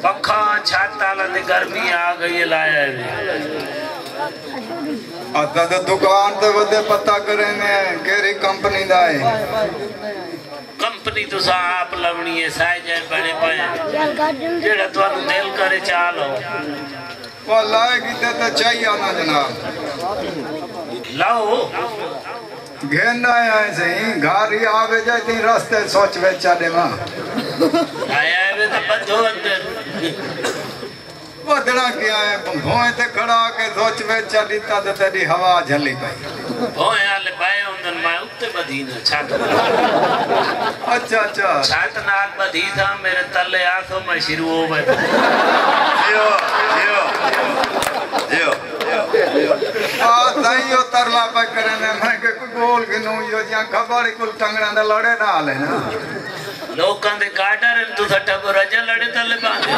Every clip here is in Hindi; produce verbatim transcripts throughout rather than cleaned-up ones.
पंखा छाता लंदे गर्मी आ गई लाया अदा तो दुकान ते वदे पता करेने केरी कंपनी दा है कंपनी तो आप लवनी है साइज है बने पे जेड़ा तुहानू दिल करे चालो वो लाएगी ते तो चाहिए ना जनाब लाओ घेना है सही घर ही आवे जाती रास्ते सोच वे चले मां आया है तो बंधो अंदर बदला क्या है भोए ते खड़ा के सोच वे चली ता ते तेरी हवा झली पई भोए आले बाए उंदन मैं उत्ते बधी ना छात अच्छा अच्छा छात नाल बधी था मेरे तले आसो मैं शुरू हो गए जियो जियो जियो आ ताइयो तरला पे करने मैं के कोई बोल के नो यो जा खबर कुल टंगड़ा दे लड़े ना ले ना लोकां दे गाडर तू सट्टा रजा लड़े तले बांधे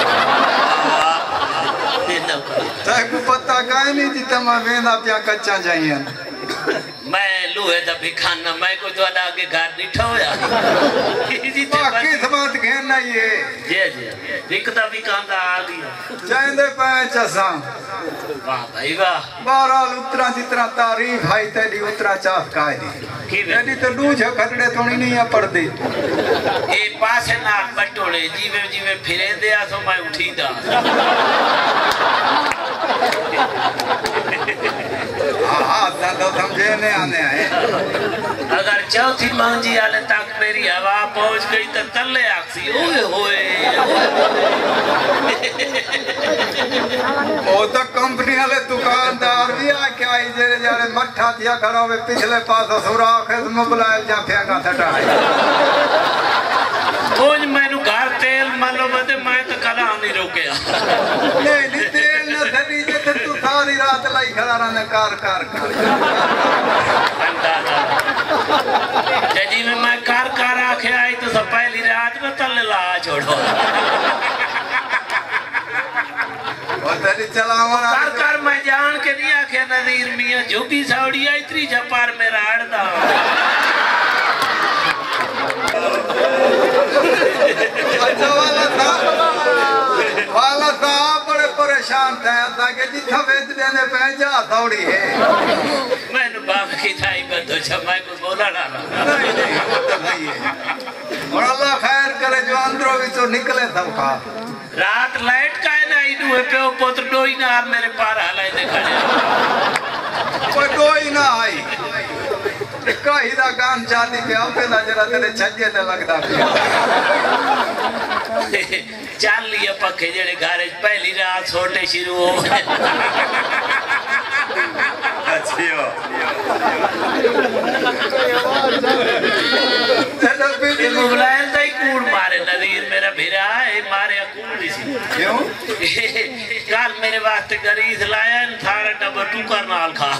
ताई को पता काई नहीं जिता मैं वेंदा पिया कच्चा जाइए मैं लूहे दा भिखाना मैं कोई तो आगे घर नहीं ठोया बाकी समात घेरना ये जी जी दिखता भी कांदा आ गया जांदे पे चसा वाह भाई वाह बहरहाल उतरा जितना तारीफ है तेरी उतरा चाफ काई दी तेरी तो दूज खटड़े थोड़ी नहीं है पड़दी ए पासे नाल बटोले जीवे जीवे फिरे दे आसो मैं उठी दा हां हां तो समझे ने आने आए अगर चौथी मंजी आले तक मेरी हवा पहुंच गई तो तले आखसी ओए होए ओ तो कंपनी वाले दुकानदार भी आ के आई जेरे जारे मट्ठा दिया खड़ा हुए पिछले पास सुराख है मोबाइल जा फेंका सटाए ओज मैनू घर तेल मालो बदे मैं तो कदा नहीं रोकया नहीं नहीं तेल न धरी जे तू सारी रात लाई खड़ा रहने कार कार जी में मैं कार कार आखे आई तो सब पहली रात में तले ला छोड़ो और तेरी चलावन कार कार मैं जान के नहीं आखे नज़ीर मियां जो भी साउडी आई इतनी जपार मेरा अड़दा अच्छा वाला था वाला था बड़े परेशान थे ताकि जिथा बेच देने पे जा थोड़ी है मैंने बाप की थाई बंदो छमाई को बोला ना नहीं नहीं वो तो नहीं है और अल्लाह खैर करे जो अंदरों भी तो निकले सब खा रात लाइट का है ना इनु पे पुत्र डोई ना मेरे पार हलाई दे खड़े कोई डोई ना आई कहीं दा काम चाहती पे आपे ना जरा तेरे छज्जे ते लगदा पे चाल लिया पखे जेड़े घरे पहली रात छोटे शुरू हो अच्छियो चलो भी मोबाइल दा ही कूड़ मारे नज़ीर मेरा भिरा है मारे कूड़ इसी क्यों कल मेरे वास्ते गरीस लाया थारा टब्बर टूकर नाल खा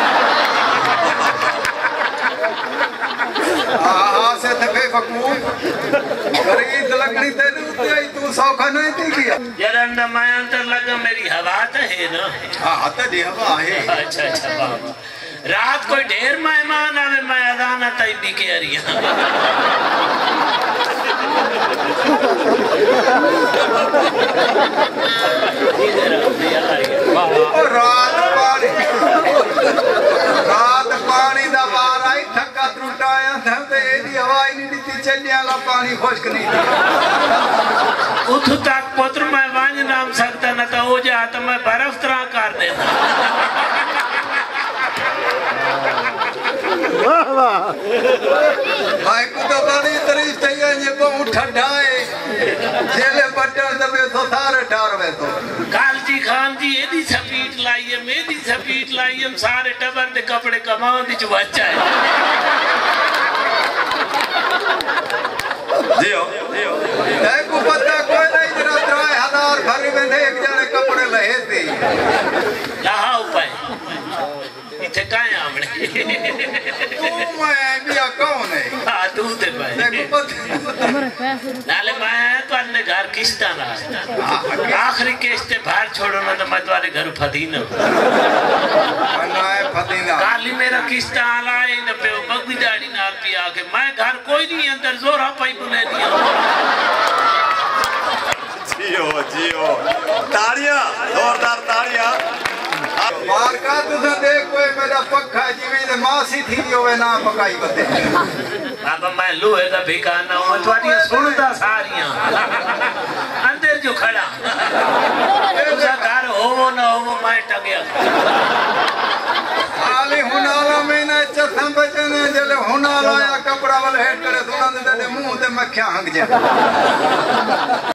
हाँ से थे बेवकूफ गरीब लकड़ी तेरे उते आई तू सौखा नहीं थी किया जरंदा मैं अंदर लगा मेरी हवा तो है ना हाँ तो दी हवा है अच्छा अच्छा बाबा रात कोई ढेर मेहमान आवे मैं अदाना तई भी के अरिया रात पानी रात पानी दा बार आई थका त्रुटाया था ते एदी हवा ही नहीं दी चलिया ला पानी खुश्क नहीं थी उठ तक पुत्र मैं वांज नाम सकता न तो हो जा तो मैं बर्फ तरह कर देता वाह वाह भाई को तो बड़ी तारीफ चाहिए ये को उठाए जेले बटन दबे तो सारे ठारवे तो कालजी खान जी एदी सपीट लाई है मेदी सपीट लाई हम सारे टबर दे कपड़े कमाओ दी बच्चा है जियो जियो ए को पता कोई नहीं जरा त्राय हजार भरी में एक जने कपड़े लहे थे लहा उपाय इथे काहे आमणे तू मैं भी कौन है हां तू ते भाई देखो पता नाले मैं तो अन्ने घर किस्ता ना आखिरी किस्ते बाहर छोड़ो ना तो मैं तुम्हारे घर फदीना बनाए फदीना काली मेरा किस्ता आला इन पे बगदी दाढ़ी नाल पी आके मैं घर कोई नहीं अंदर जोरा पाई बुले दिया जियो जियो ताड़ियां जोरदार ताड़ियां बार का तुझे देख कोई मेरा पक्का जिਵੇਂ ਦੇ ਮਾਸੀ थी ਹੋਵੇ ਨਾ ਪਕਾਈ ਬਤੇ बाबा मैं लोहे का भिखाना हूं तुम्हारी सुनता सारियां अंदर जो खड़ा तुझा घर होवो ना होवो मैं टंगया आले हुनाला महीना चथा बचन जले हुनाला या कपड़ा वाले हेड करे सुना दे मुंह ते मक्खियां हंग जा